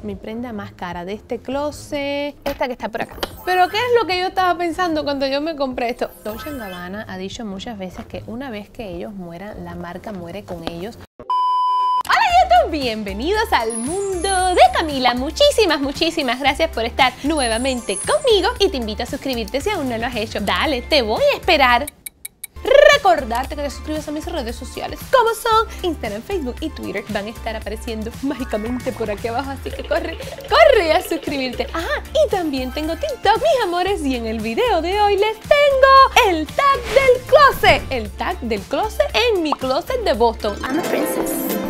mi prenda más cara de este closet, esta que está por acá. Pero ¿qué es lo que yo estaba pensando cuando yo me compré esto? Dolce & Gabbana ha dicho muchas veces que una vez que ellos mueran, la marca muere con ellos. Bienvenidos al mundo de Camila. Muchísimas gracias por estar nuevamente conmigo y te invito a suscribirte si aún no lo has hecho. Dale, te voy a esperar. Recordarte que te suscribas a mis redes sociales, como son Instagram, Facebook y Twitter. Van a estar apareciendo mágicamente por aquí abajo, así que corre a suscribirte. Y también tengo TikTok, mis amores, y en el video de hoy les tengo el tag del closet. El tag del closet en mi closet de Boston. I'm a princess.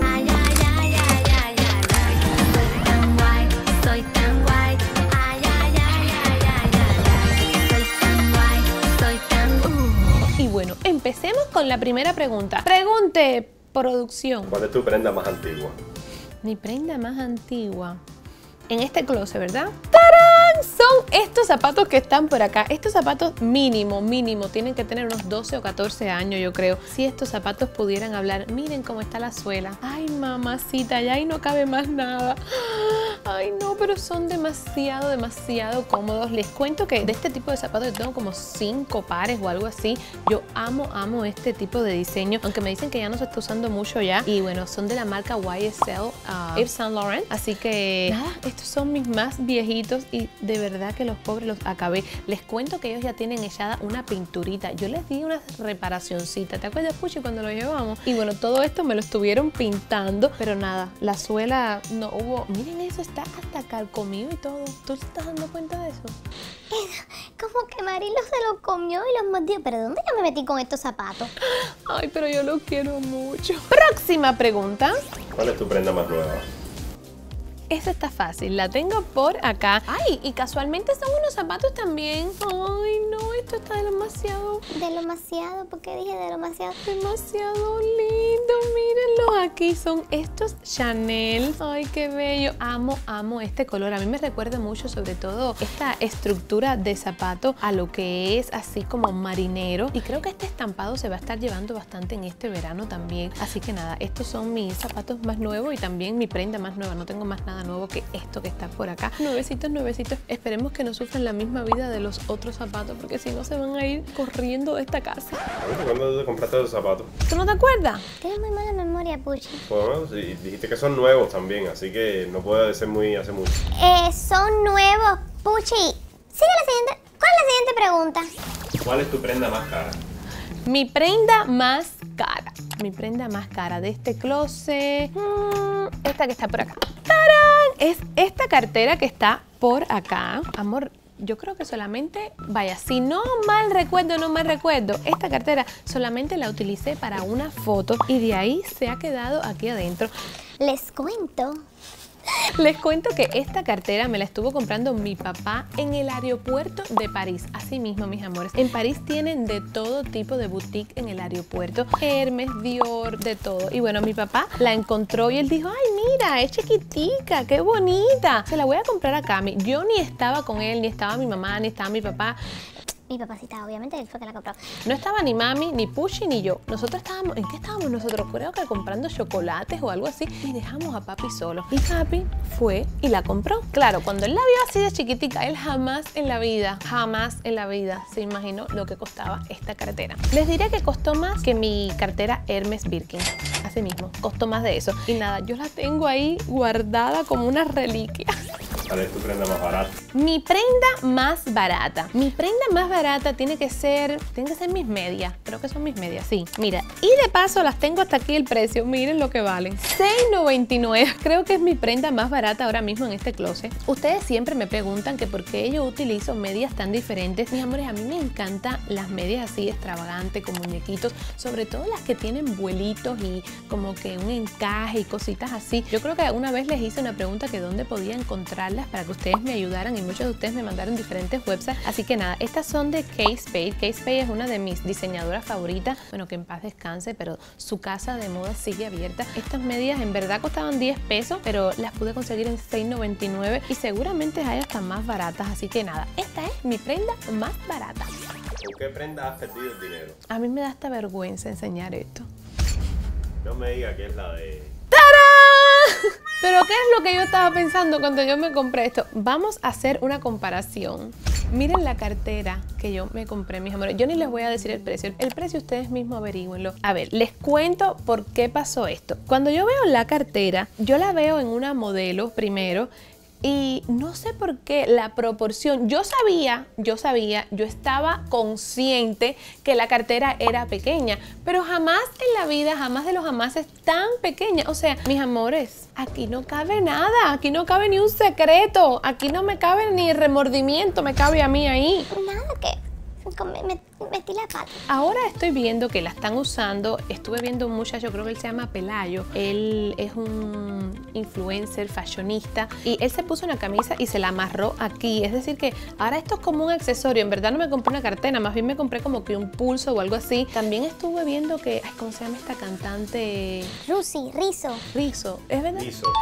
Bueno, empecemos con la primera pregunta. Pregunte, producción. ¿Cuál es tu prenda más antigua? Mi prenda más antigua. En este closet, ¿verdad? ¡Tarán! Son estos zapatos que están por acá. Estos zapatos mínimo, tienen que tener unos 12 o 14 años, yo creo. Si estos zapatos pudieran hablar, miren cómo está la suela. Ay, mamacita, ya ahí no cabe más nada. Ay, no, pero son demasiado cómodos. Les cuento que de este tipo de zapatos yo tengo como 5 pares o algo así. Yo amo este tipo de diseño, aunque me dicen que ya no se está usando mucho ya. Y bueno, son de la marca YSL, Yves Saint Laurent. Así que nada, estos son mis más viejitos y de verdad que los pobres los acabé. Les cuento que ellos ya tienen echada una pinturita. Yo les di una reparacioncita. ¿Te acuerdas, Puchi, cuando lo llevamos? Y bueno, todo esto me lo estuvieron pintando, pero nada, la suela no hubo. Miren eso, está hasta carcomido y todo. ¿Tú te estás dando cuenta de eso? Como que Marilo se los comió y los mordió. ¿Pero dónde yo me metí con estos zapatos? Ay, pero yo los quiero mucho. Próxima pregunta. ¿Cuál es tu prenda más nueva? Esa está fácil, la tengo por acá. Ay, y casualmente son unos zapatos también. Ay, no, esto está demasiado. Demasiado, ¿por qué dije demasiado? Demasiado lindo, mírenlos. Aquí son estos Chanel. Ay, qué bello. Amo este color. A mí me recuerda mucho, sobre todo, esta estructura de zapato a lo que es así como marinero. Y creo que este estampado se va a estar llevando bastante en este verano también. Así que nada, estos son mis zapatos más nuevos y también mi prenda más nueva. No tengo más nada nuevo que esto que está por acá. Nuevecitos. Esperemos que no sufran la misma vida de los otros zapatos, porque si no se van a ir corriendo de esta casa. ¿Cuándo te compraste esos zapatos? ¿Tú no te acuerdas? Tienes muy mala memoria, Puchi. Bueno, sí, dijiste que son nuevos también, así que no puede ser muy hace mucho. Son nuevos, Puchi. Sigue la siguiente. ¿Cuál es la siguiente pregunta? ¿Cuál es tu prenda más cara? Mi prenda más cara. Mi prenda más cara de este closet. Esta que está por acá. ¡Tarán! Es esta cartera que está por acá. Amor, yo creo que solamente, vaya, si no mal recuerdo, esta cartera solamente la utilicé para una foto y de ahí se ha quedado aquí adentro. Les cuento que esta cartera me la estuvo comprando mi papá en el aeropuerto de París. Así mismo, mis amores. En París tienen de todo tipo de boutique en el aeropuerto. Hermes, Dior, de todo. Y bueno, mi papá la encontró y él dijo, ay, mira, es chiquitica, qué bonita. Se la voy a comprar a Cami. Yo ni estaba con él, ni estaba mi mamá, ni estaba mi papá. Mi papacita, obviamente, él fue que la compró. No estaba ni mami, ni Puchi, ni yo. Nosotros estábamos, ¿en qué estábamos nosotros? Creo que comprando chocolates o algo así. Y dejamos a papi solo. Y papi fue y la compró. Claro, cuando él la vio así de chiquitica, él jamás en la vida se imaginó lo que costaba esta cartera. Les diré que costó más que mi cartera Hermes Birkin. Así mismo, costó más de eso. Y nada, yo la tengo ahí guardada como una reliquia. ¿Cuál es tu prenda más barata? Mi prenda más barata. Mi prenda más barata tiene que ser mis medias. Creo que son mis medias, sí. Mira, y de paso las tengo hasta aquí el precio. Miren lo que valen. $6.99. Creo que es mi prenda más barata ahora mismo en este closet. Ustedes siempre me preguntan que por qué yo utilizo medias tan diferentes. Mis amores, a mí me encantan las medias así extravagantes, con muñequitos. Sobre todo las que tienen vuelitos y como que un encaje y cositas así. Yo creo que una vez les hice una pregunta que dónde podía encontrarlas para que ustedes me ayudaran y muchos de ustedes me mandaron diferentes websites. Así que nada, estas son de Kate Spade. Kate Spade es una de mis diseñadoras favoritas. Bueno, que en paz descanse, pero su casa de moda sigue abierta. Estas medias en verdad costaban 10 pesos, pero las pude conseguir en $6.99 y seguramente hay hasta más baratas. Así que nada, esta es mi prenda más barata. ¿Con qué prenda has perdido el dinero? A mí me da hasta vergüenza enseñar esto. No me diga que es la de... ¡Tarán! Pero ¿qué es lo que yo estaba pensando cuando yo me compré esto? Vamos a hacer una comparación. Miren la cartera que yo me compré, mis amores. Yo ni les voy a decir el precio. El precio ustedes mismos averígüenlo. A ver, les cuento por qué pasó esto. Cuando yo veo la cartera, yo la veo en una modelo primero. Y no sé por qué la proporción, yo estaba consciente que la cartera era pequeña, pero jamás en la vida, jamás de los jamases tan pequeña. O sea, mis amores, aquí no cabe nada, aquí no cabe ni un secreto, aquí no me cabe ni el remordimiento, me cabe a mí ahí. Nada, que metí la pata. Ahora estoy viendo que la están usando, estuve viendo un muchacho, creo que él se llama Pelayo, él es un influencer, fashionista, y él se puso una camisa y se la amarró aquí, es decir que ahora esto es como un accesorio. En verdad no me compré una cartera, más bien me compré como que un pulso o algo así. También estuve viendo que, ay, ¿cómo se llama esta cantante? Rizzo, ¿es verdad?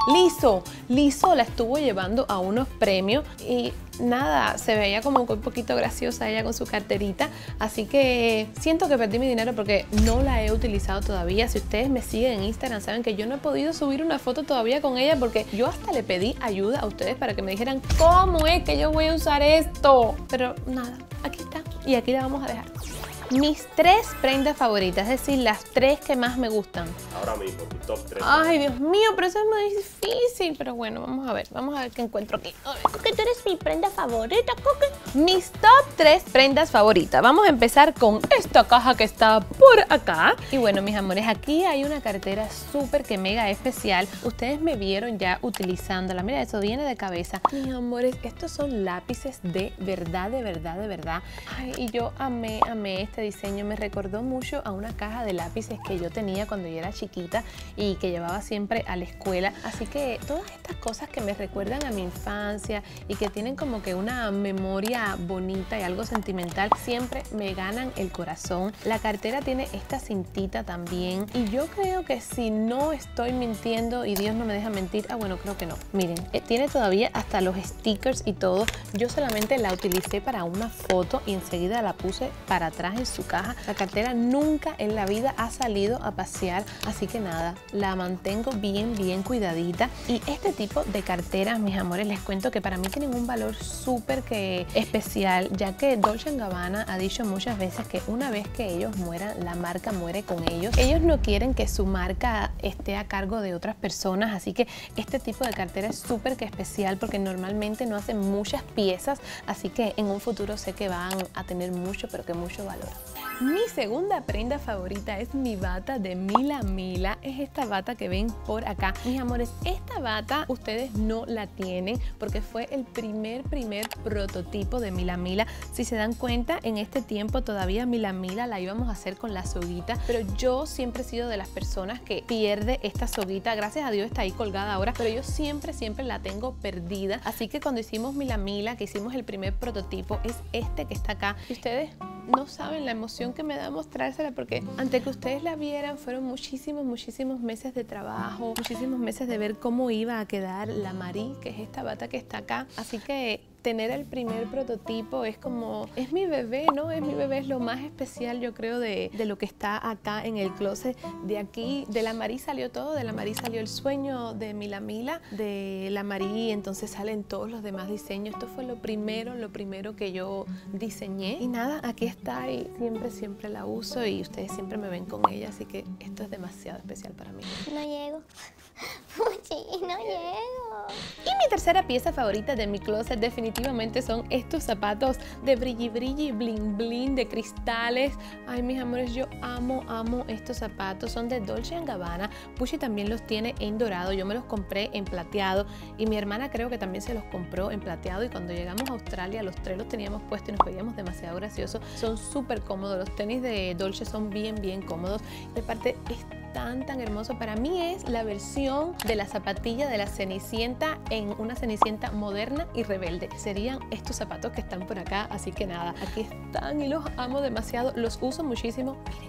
Lizzo la estuvo llevando a unos premios y nada, se veía como un poquito graciosa ella con su carterita, así que siento que perdí mi dinero porque no la he utilizado todavía. Si ustedes me siguen en Instagram saben que yo no he podido subir una foto todavía con ella porque yo hasta le pedí ayuda a ustedes para que me dijeran cómo es que yo voy a usar esto, pero nada, aquí está y aquí la vamos a dejar. Mis 3 prendas favoritas, es decir, las 3 que más me gustan. Ahora mismo, tu top 3. Ay, Dios mío, pero eso es muy difícil. Pero bueno, vamos a ver qué encuentro aquí. A ver, Coque, tú eres mi prenda favorita, Coque. Mis top 3 prendas favoritas. Vamos a empezar con esta caja que está por acá. Y bueno, mis amores, aquí hay una cartera súper que mega especial. Ustedes me vieron ya utilizándola. Mira, eso viene de cabeza. Mis amores, estos son lápices de verdad, de verdad, de verdad. Ay, y yo amé este diseño. Me recordó mucho a una caja de lápices que yo tenía cuando yo era chiquita y que llevaba siempre a la escuela. Así que todas estas cosas que me recuerdan a mi infancia y que tienen como que una memoria bonita y algo sentimental, siempre me ganan el corazón. La cartera tiene esta cintita también y yo creo que si no estoy mintiendo y Dios no me deja mentir, bueno, creo que no. Miren, tiene todavía hasta los stickers y todo. Yo solamente la utilicé para una foto y enseguida la puse para atrás en su caja. La cartera nunca en la vida ha salido a pasear, así que nada, la mantengo bien cuidadita. Y este tipo de carteras, mis amores, les cuento que para mí tienen un valor súper que especial, ya que Dolce & Gabbana ha dicho muchas veces que una vez que ellos mueran, la marca muere con ellos. Ellos no quieren que su marca esté a cargo de otras personas, así que este tipo de cartera es súper que especial porque normalmente no hacen muchas piezas, así que en un futuro sé que van a tener mucho, pero que mucho valor. Mi segunda prenda favorita es mi bata de Mila Mila. Es esta bata que ven por acá. Mis amores, esta bata ustedes no la tienen porque fue el primer prototipo de Mila Mila. Si se dan cuenta, en este tiempo todavía Mila Mila la íbamos a hacer con la soguita, pero yo siempre he sido de las personas que pierde esta soguita. Gracias a Dios está ahí colgada ahora, pero yo siempre la tengo perdida. Así que cuando hicimos Mila Mila, que hicimos el primer prototipo, es este que está acá. Y ustedes no saben la emoción que me da mostrársela porque antes que ustedes la vieran fueron muchísimos meses de trabajo, muchísimos meses de ver cómo iba a quedar la Marie, que es esta bata que está acá. Así que tener el primer prototipo es como, es mi bebé, ¿no? Es mi bebé, es lo más especial yo creo de lo que está acá en el closet. De aquí, de la Marie salió todo, de la Marie salió el sueño de Mila Mila, de la Marie entonces salen todos los demás diseños. Esto fue lo primero que yo diseñé y nada, aquí está y siempre la uso y ustedes siempre me ven con ella, así que esto es demasiado especial para mí. No llego. Fuchi, no llego. Y mi tercera pieza favorita de mi closet definitivamente son estos zapatos de brilli bling bling de cristales. Ay, mis amores, yo amo estos zapatos. Son de Dolce & Gabbana. Pucci también los tiene en dorado. Yo me los compré en plateado y mi hermana creo que también se los compró en plateado y cuando llegamos a Australia los 3 los teníamos puestos y nos veíamos demasiado graciosos. Son súper cómodos. Los tenis de Dolce son bien cómodos. De parte es tan hermoso. Para mí es la versión de la zapatilla de la Cenicienta en una Cenicienta moderna y rebelde. Serían estos zapatos que están por acá, así que nada, aquí están y los amo demasiado, los uso muchísimo. Miren,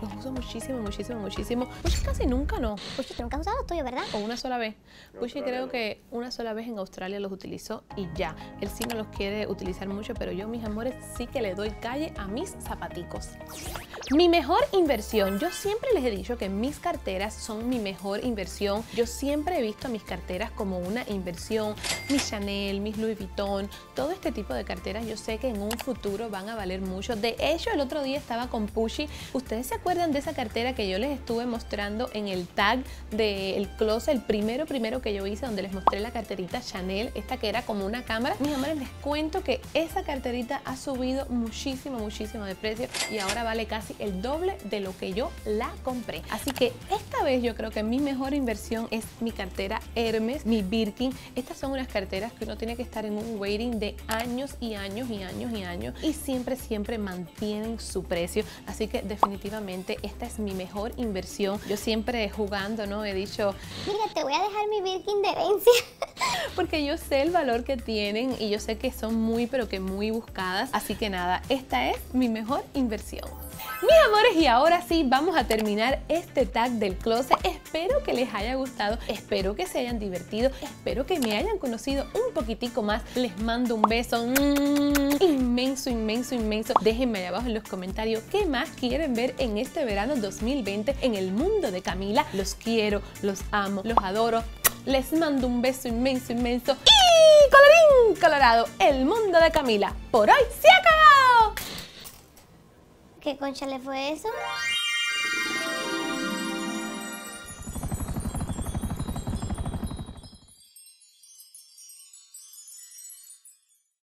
Los uso muchísimo, muchísimo, muchísimo. Pushi casi nunca no. Puchi, tú nunca has usado los tuyos, ¿verdad? O una sola vez. Pushi Australia creo no. que una sola vez en Australia los utilizó y ya. Él sí no los quiere utilizar mucho, pero yo, mis amores, sí que le doy calle a mis zapaticos. Mi mejor inversión. Yo siempre les he dicho que mis carteras son mi mejor inversión. Yo siempre he visto a mis carteras como una inversión. Mis Chanel, mis Louis Vuitton, todo este tipo de carteras yo sé que en un futuro van a valer mucho. De hecho, el otro día estaba con Pushi. ¿Ustedes se acuerdan de esa cartera que yo les estuve mostrando en el tag del closet? El primero que yo hice, donde les mostré la carterita Chanel, esta que era como una cámara. Mis amores, les cuento que esa carterita ha subido muchísimo, muchísimo de precio y ahora vale casi el doble de lo que yo la compré. Así que esta vez yo creo que mi mejor inversión es mi cartera Hermes, mi Birkin. Estas son unas carteras que uno tiene que estar en un waiting de años y años y años y años y siempre, siempre mantienen su precio. Así que definitivamente esta es mi mejor inversión. Yo siempre jugando, ¿no? He dicho, Mira, te voy a dejar mi Birkin de herencia. porque yo sé el valor que tienen y yo sé que son muy, pero que muy buscadas. Así que nada, esta es mi mejor inversión. Mis amores, y ahora sí vamos a terminar este tag del closet. Espero que les haya gustado, espero que se hayan divertido, espero que me hayan conocido un poquitico más. Les mando un beso inmenso, inmenso, inmenso. Déjenme allá abajo en los comentarios qué más quieren ver en este verano 2020 en el mundo de Camila. Los quiero, los amo, los adoro. Les mando un beso inmenso, inmenso. Y colorín colorado, el mundo de Camila por hoy se acabó. ¿Qué concha le fue eso?